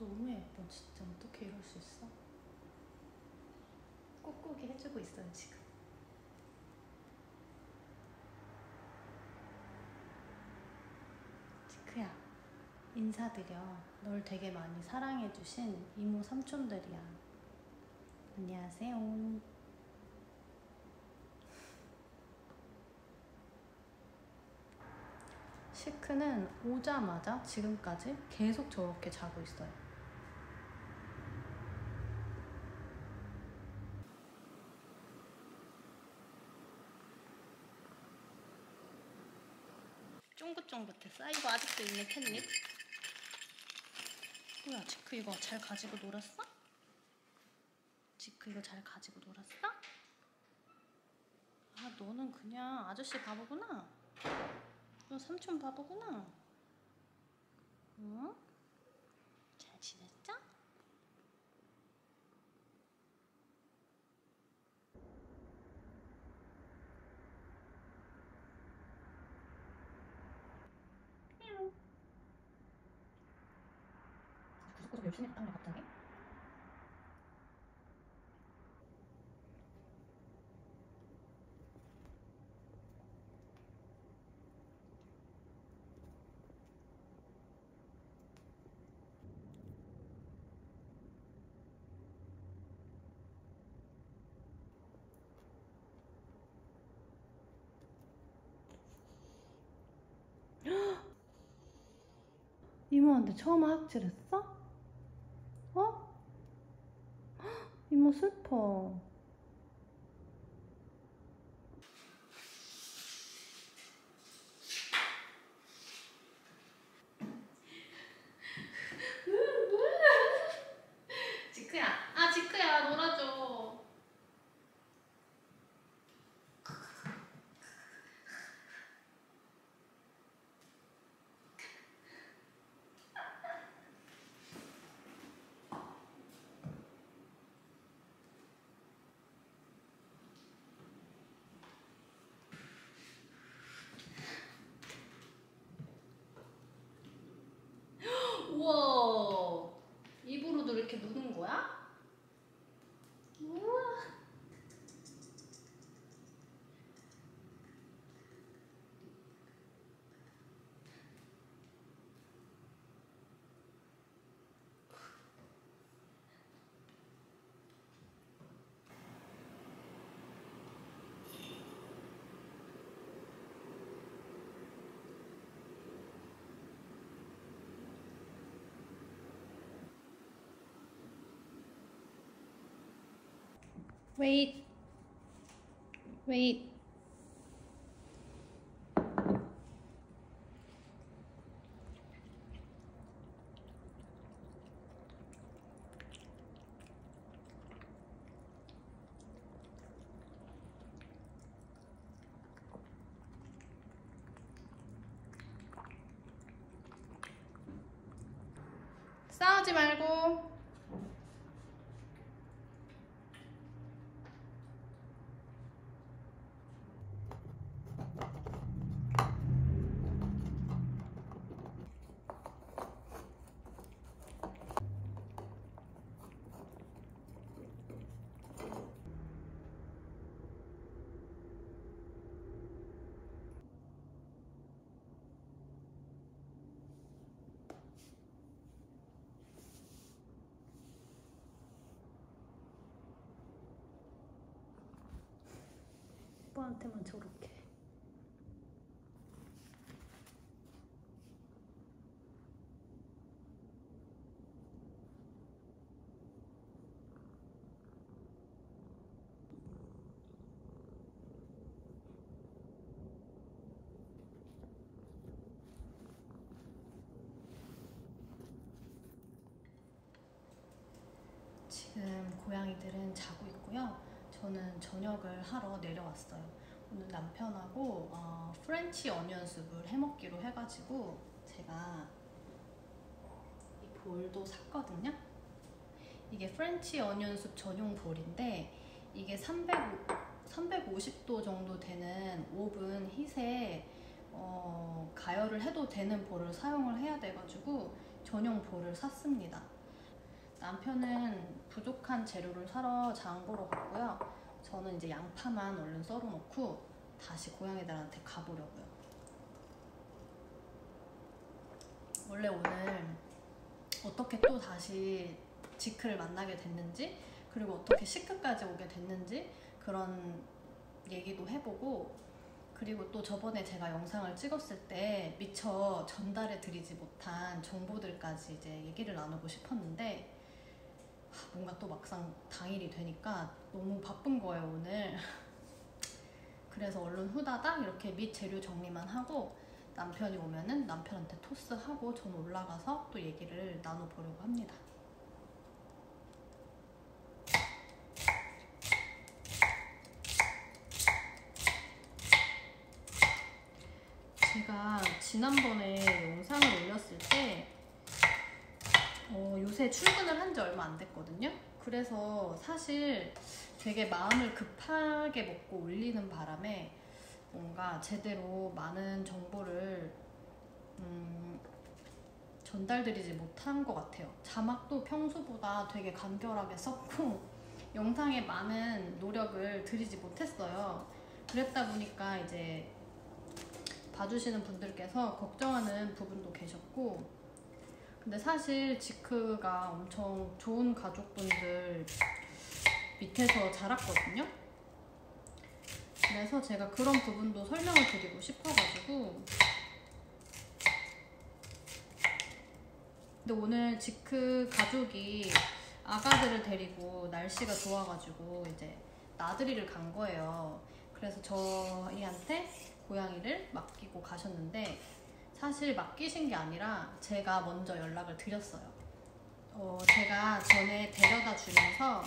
너무 예뻐. 진짜 어떻게 이럴 수 있어? 꾹꾹이 해주고 있어요 지금. 지크야, 인사드려. 널 되게 많이 사랑해주신 이모 삼촌들이야. 안녕하세요. 시크는 오자마자 지금까지 계속 저렇게 자고 있어요. 쫑긋쫑긋했어. 이거 아직도 있네, 캣닙. 뭐야, 지크 이거 잘 가지고 놀았어? 지크 이거 잘 가지고 놀았어? 아, 너는 그냥 아저씨 바보구나. 너 삼촌 바보구나. 응? 잘 지냈어? 구석구석 열심히 했다며 갑자기? 이모한테 처음 하악질했어? 어? 이모 슬퍼. 지크야, 아 지크야 놀아줘. 우와, 입으로도 이렇게 누는 거야? 우와. Wait. Wait. 싸우지 말고. 오빠한테만 저렇게. 지금 고양이들은 자고 있고요. 저는 저녁을 하러 내려왔어요. 오늘 남편하고 프렌치 어니언 숲을 해먹기로 해가지고 제가 이 볼도 샀거든요. 이게 프렌치 어니언 숲 전용 볼인데 이게 350도 정도 되는 오븐 힛에 가열을 해도 되는 볼을 사용을 해야 돼가지고 전용 볼을 샀습니다. 남편은 부족한 재료를 사러 장 보러 갔고요. 저는 이제 양파만 얼른 썰어 놓고 다시 고양이들한테 가보려고요. 원래 오늘 어떻게 또 다시 지크를 만나게 됐는지, 그리고 어떻게 시크까지 오게 됐는지 그런 얘기도 해보고, 그리고 또 저번에 제가 영상을 찍었을 때 미처 전달해 드리지 못한 정보들까지 이제 얘기를 나누고 싶었는데 뭔가 또 막상 당일이 되니까 너무 바쁜 거예요 오늘. 그래서 얼른 후다닥 이렇게 밑 재료 정리만 하고 남편이 오면은 남편한테 토스하고 저는 올라가서 또 얘기를 나눠보려고 합니다. 제가 지난번에 영상을 올렸을 때 요새 출근을 한 지 얼마 안 됐거든요. 그래서 사실 되게 마음을 급하게 먹고 올리는 바람에 뭔가 제대로 많은 정보를 전달드리지 못한 것 같아요. 자막도 평소보다 되게 간결하게 썼고 영상에 많은 노력을 들이지 못했어요. 그랬다 보니까 이제 봐주시는 분들께서 걱정하는 부분도 계셨고, 근데 사실 지크가 엄청 좋은 가족분들 밑에서 자랐거든요. 그래서 제가 그런 부분도 설명을 드리고 싶어가지고. 근데 오늘 지크 가족이 아가들을 데리고 날씨가 좋아가지고 이제 나들이를 간 거예요. 그래서 저희한테 고양이를 맡기고 가셨는데 사실 맡기신 게 아니라 제가 먼저 연락을 드렸어요. 제가 전에 데려다 주면서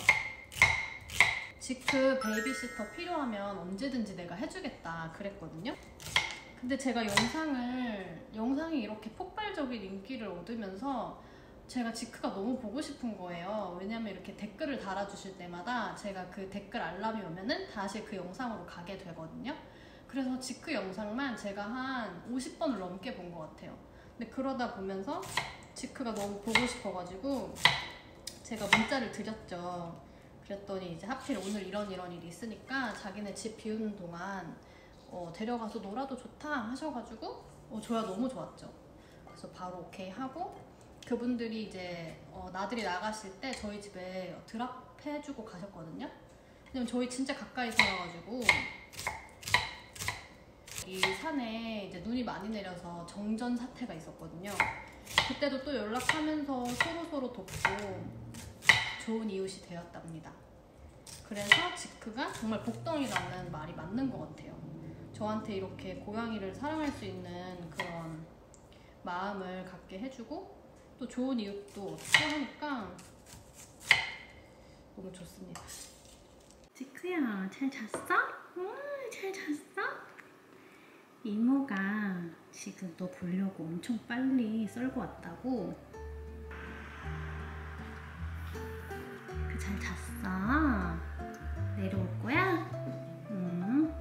지크 베이비시터 필요하면 언제든지 내가 해주겠다 그랬거든요. 근데 제가 영상이 이렇게 폭발적인 인기를 얻으면서 제가 지크가 너무 보고 싶은 거예요. 왜냐면 이렇게 댓글을 달아주실 때마다 제가 그 댓글 알람이 오면은 다시 그 영상으로 가게 되거든요. 그래서 지크 영상만 제가 한 50번을 넘게 본 것 같아요. 근데 그러다 보면서 지크가 너무 보고 싶어가지고 제가 문자를 드렸죠. 그랬더니 이제 하필 오늘 이런 일이 있으니까 자기네 집 비우는 동안 데려가서 놀아도 좋다 하셔가지고 저야 너무 좋았죠. 그래서 바로 오케이 하고 그분들이 이제 나들이 나가실 때 저희 집에 드랍해주고 가셨거든요. 왜냐면 저희 진짜 가까이 살아가지고 이 산에 이제 눈이 많이 내려서 정전 사태가 있었거든요. 그때도 또 연락하면서 서로 돕고 좋은 이웃이 되었답니다. 그래서 지크가 정말 복덩이라는 말이 맞는 것 같아요. 저한테 이렇게 고양이를 사랑할 수 있는 그런 마음을 갖게 해주고 또 좋은 이웃도 얻고 하니까 너무 좋습니다. 지크야, 잘 잤어? 잘 잤어? 이모가 지금 너 보려고 엄청 빨리 썰고 왔다고. 잘 잤어? 내려올 거야? 응.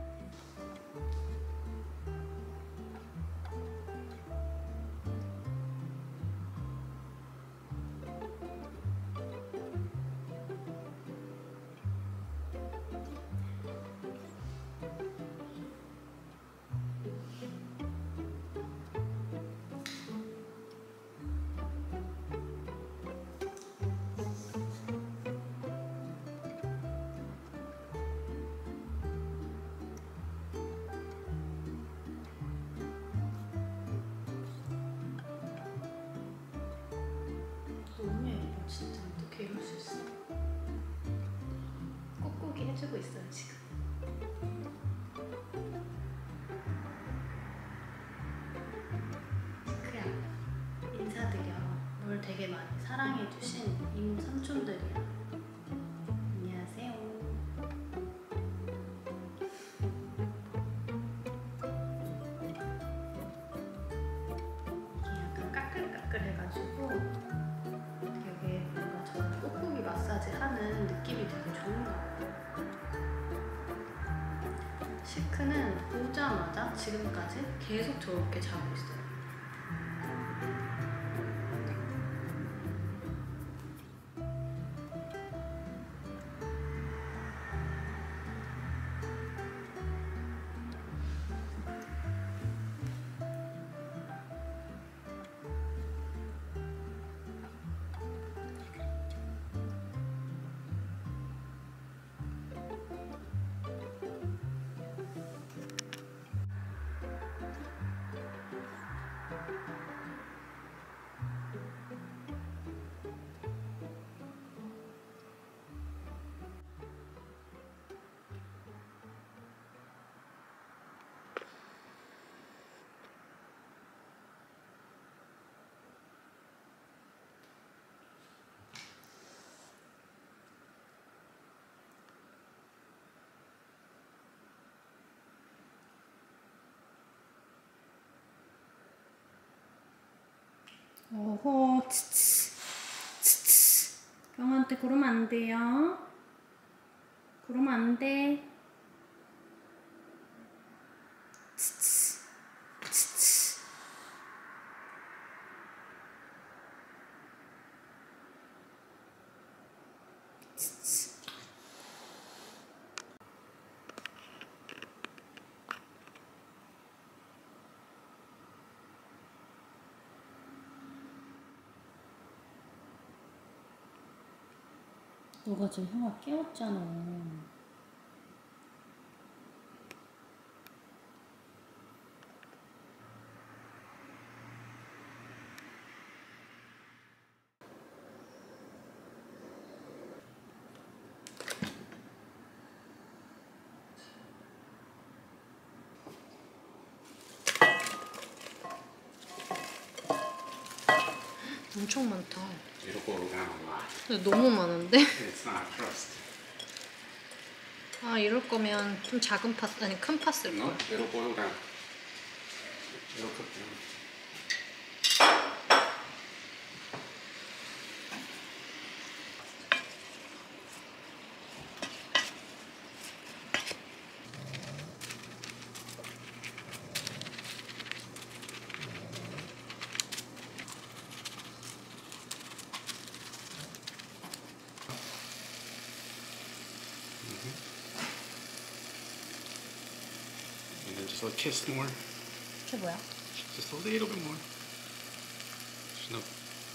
너무 예뻐 진짜. 어떻게 이럴 수 있어? 꾹꾹이 해주고 있어요 지금. 지크야, 인사드려. 널 되게 많이 사랑해주신 이모 삼촌들이야. 안녕하세요. 약간 까끌까끌해가지고 되게 뭔가 저는 꾹꾹이 마사지 하는 느낌이 되게 좋은 것 같아요. 시크는 오자마자 지금까지 계속 저렇게 자고 있어요. 오호, 치치, 치치. 형한테 그러면 안 돼요. 그러면 안 돼. 치치, 치치. 치치. 너가 지금 형아 깨웠잖아. 엄청 많다. It'll boil down a lot. 근데 너무 많은데? It's not crust. 아, 이럴 거면 좀 작은 파, 아니 큰 파 쓸 No, 걸. it'll boil down. It'll cook down. And then just a kiss more. 이게 뭐야? Just a little bit more. Just no.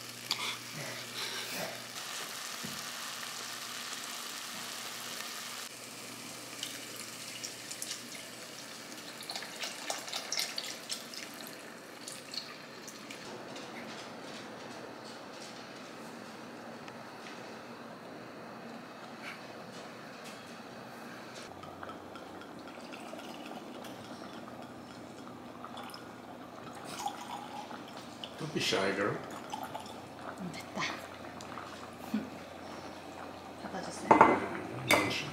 Don't be shy, girl. 됐다. 받아주세요. One shot.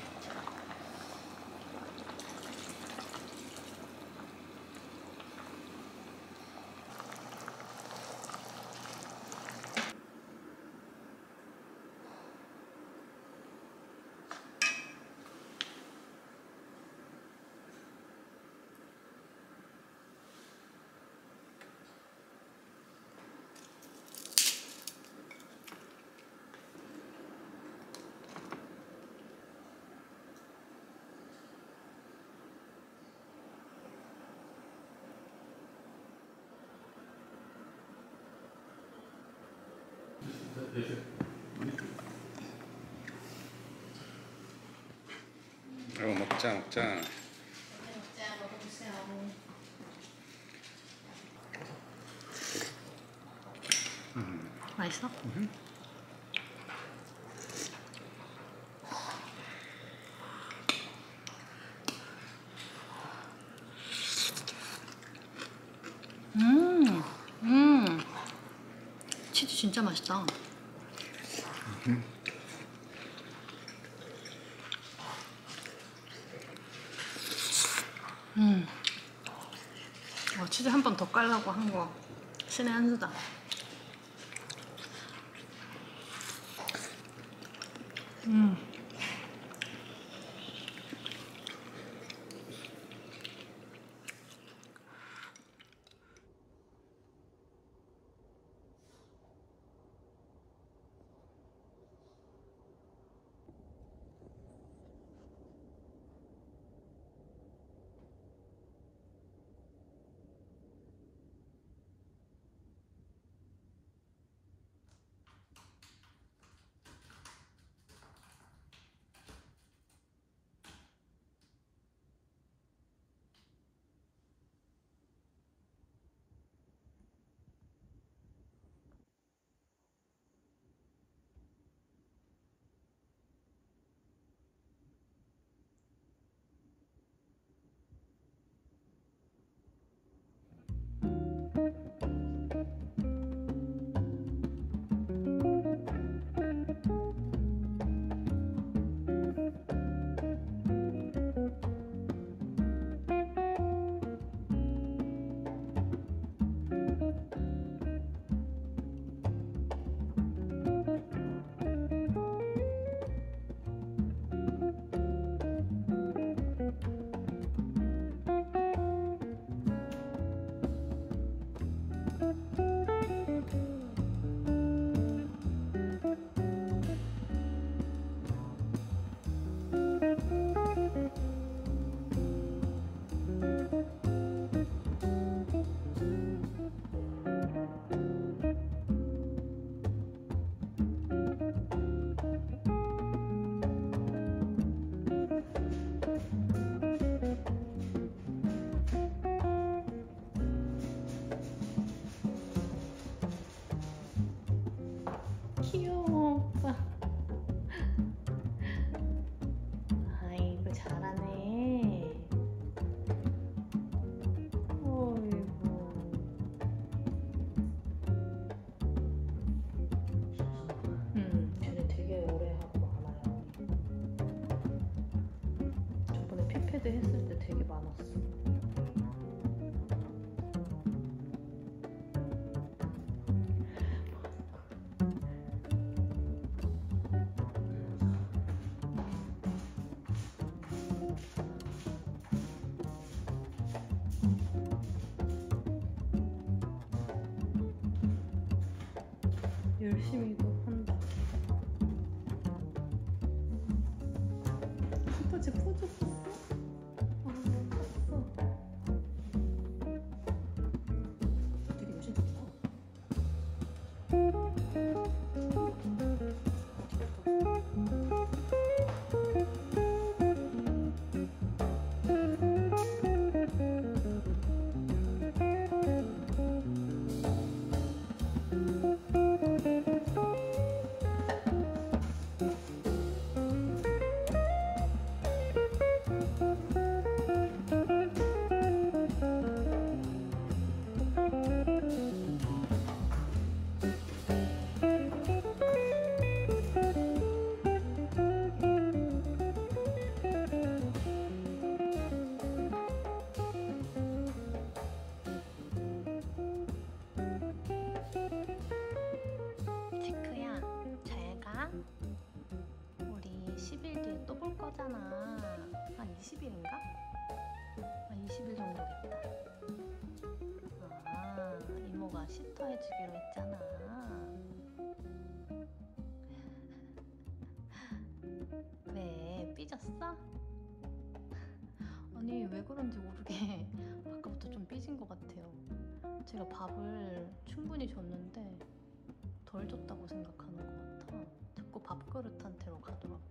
먹자. 먹자, 먹어보세요. 맛있어? 치즈 진짜 맛있다. 치즈 한 번 더 깔라고 한 거 신의 한 수다. 귀여워 오빠. 아이고 잘하네. 어이구. 쟤네 되게 오래 하고 많아요. 저번에 피패드 했을 때 되게 많았어. 열심히도 한다. 오빠 쟤 포즈 봤어? 아, 봤어. 되게 열심히 봤어. 지크야, 잘 가. 우리 10일 뒤에 또 볼 거잖아. 한 20일인가? 한 20일 정도겠다. 아, 이모가 시터 해주기로 했잖아. 왜, 삐졌어? 아니, 왜 그런지 모르게 아까부터 좀 삐진 것 같아요. 제가 밥을 충분히 줬는데 덜 줬다고 생각하는 것 같아. 자꾸 밥그릇한테로 가더라고.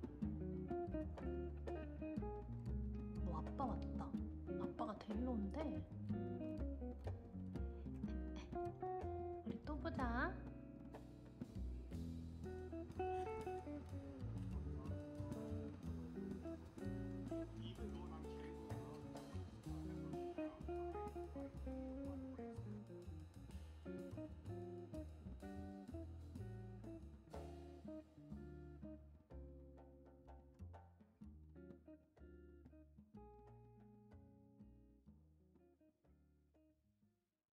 아빠 왔다. 아빠가 데리러 온대. 우리 또 보자.